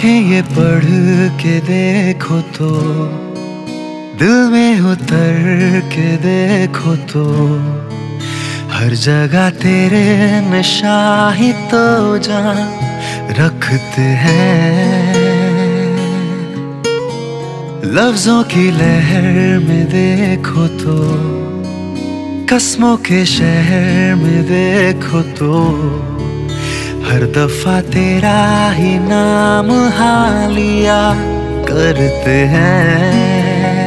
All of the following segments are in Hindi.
आंखें ये पढ़ के देखो तो, दिल में उतर के देखो तो, हर जगह तेरे नशा ही तो जान रखते हैं। लफ्जों की लहर में देखो तो, कसमों के शहर में देखो तो, हर दफा तेरा ही नाम हालिया करते हैं।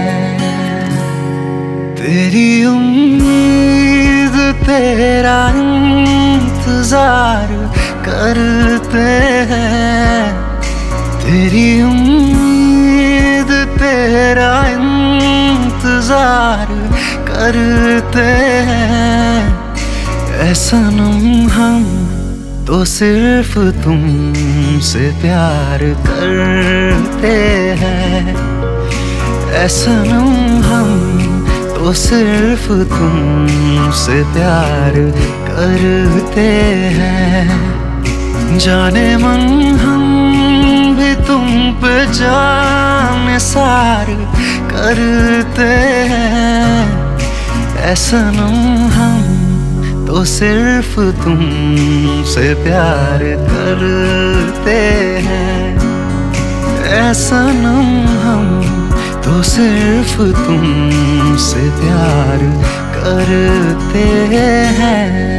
तेरी उम्मीद तेरा इंतजार करते हैं। तेरी उम्मीद तेरा इंतजार करते हैं। ऐ सनम हम तो सिर्फ तुमसे प्यार करते हैं। ऐ सनम हम तो सिर्फ तुमसे प्यार करते हैं। जाने मन हम भी तुम पे जान सार करते हैं। ऐ सनम हम तो सिर्फ तुमसे प्यार करते हैं। ऐ सनम हम तो सिर्फ तुमसे प्यार करते हैं।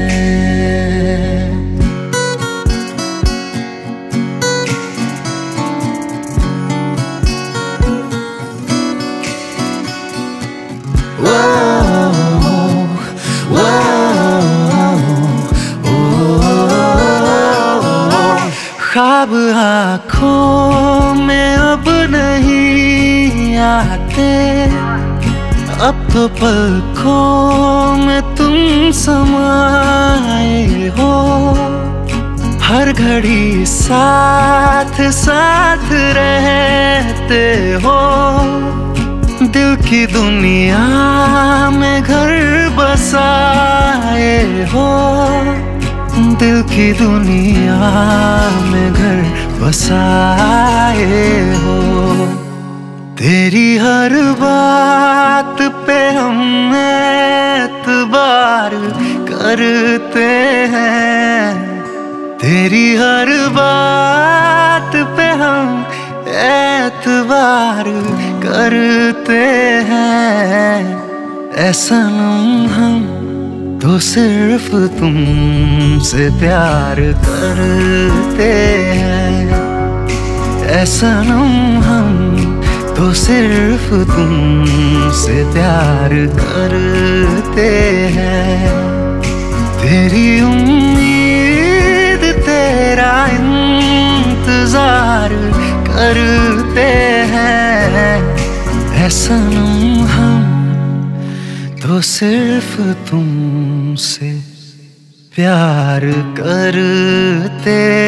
ख्वाब आँखों में अब नहीं आते, अब तो पलकों में तुम समाए हो। हर घड़ी साथ साथ रहते हो। दिल की दुनिया में घर बसाए हो। दिल की दुनिया में घर बसाए हो। तेरी हर बात पे हम एतबार करते हैं। तेरी हर बात पे हम एतबार करते हैं। ऐ सनम हम तो सिर्फ तुमसे प्यार करते हैं। ऐ सनम हम तो सिर्फ तुमसे प्यार करते हैं। तेरी उम्मीद तेरा इंतजार करते हैं। ऐ सनम हम तो सिर्फ तुमसे प्यार करते